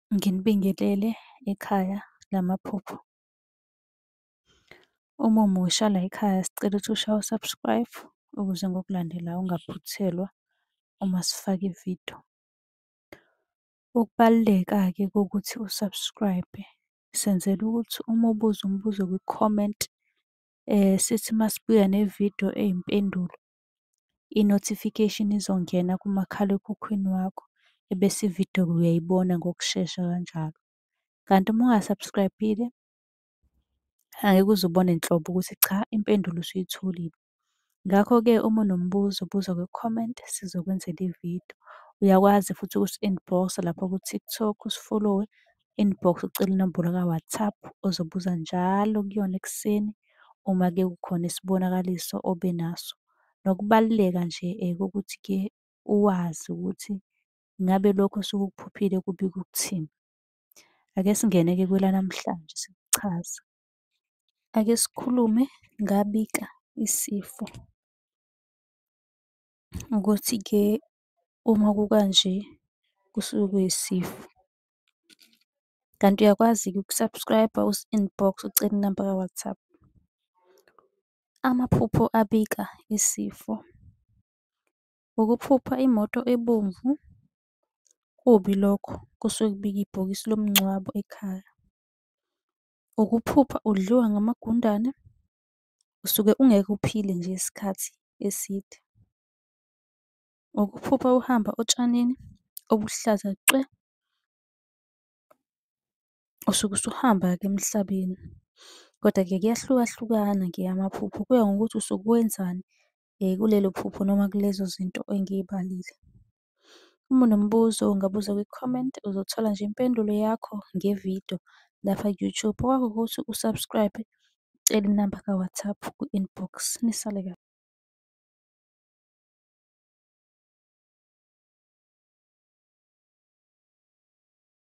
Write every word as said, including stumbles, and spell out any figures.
Nginibingelele ekhaya lamaphupho. Uma umusha la ekhaya sicela ukuthi ushaye u-subscribe ukuze ngokulandelayo ungaphuthelwa uma sifaka ividiyo. Ukubaluleka-ke kokuthi u-subscribe, senzela ukuthi uma ubuza umbuzo kwi-comment, sithi masibuya nevidiyo eyimpendulo, i-notification izongena kumakhalekhukhwini wakho, ebese ividiyo-ke uyayibona ngokushesha kanjalo. Kanti uma unga-subscribe-ile, angeke uze ubone nhlobo ukuthi cha, impendulo usuyitholile. Ngakho-ke uma unombuzo buza kwi-comment sizokwenzela ividiyo. Uyakwazi futhi ukusi-inbox-a lapha ku-TikTok, usi-follow-we, inbox ucele inombolo ka-WhatsApp ozobuza njalo kuyona ekuseni uma-ke kukhona isibonakaliso obenaso. Nokubaluleka nje kokuthi-ke uwazi ukuthi ngabe lokho osuke ukuphuphile kubika ukuthini. Ake singene-ke kwelanamhlanje sikuchaza. Ake sikhulume ngabika isifo, ukuthi-ke uma kukanje kusuke kuyisifo. Kanti uyakwazi-ke uku-subscribe-a, usi-inbox ucele inamba ka-WhatsApp. Amaphupho abika isifo, ukuphupha imoto ebomvu, kubi lokho kusuke kubika ibhokisi lomngcwabo ekhaya. Ukuphupha udliwa ngamagundane, usuke ungeke uphile nje isikhathi eside. Ukuphupha uhamba otshanini obuluhlaza tshwe, usuke usuhamba-ke emhlabeni. Koda-ke kuyahlukahlukana-ke amaphupho, kuya ngokuthi usuke wenzani kulelo phupho noma kulezo zinto engiy'balile. Uma unombuzo ungabuza kwi-comment, uzothola nje impendulo yakho ngevidiyo lapha ku-YouTube. Okwakho ukuthi u-subscribe, ucele inamba ka-WhatsApp ku-inbox. Nisale kahle.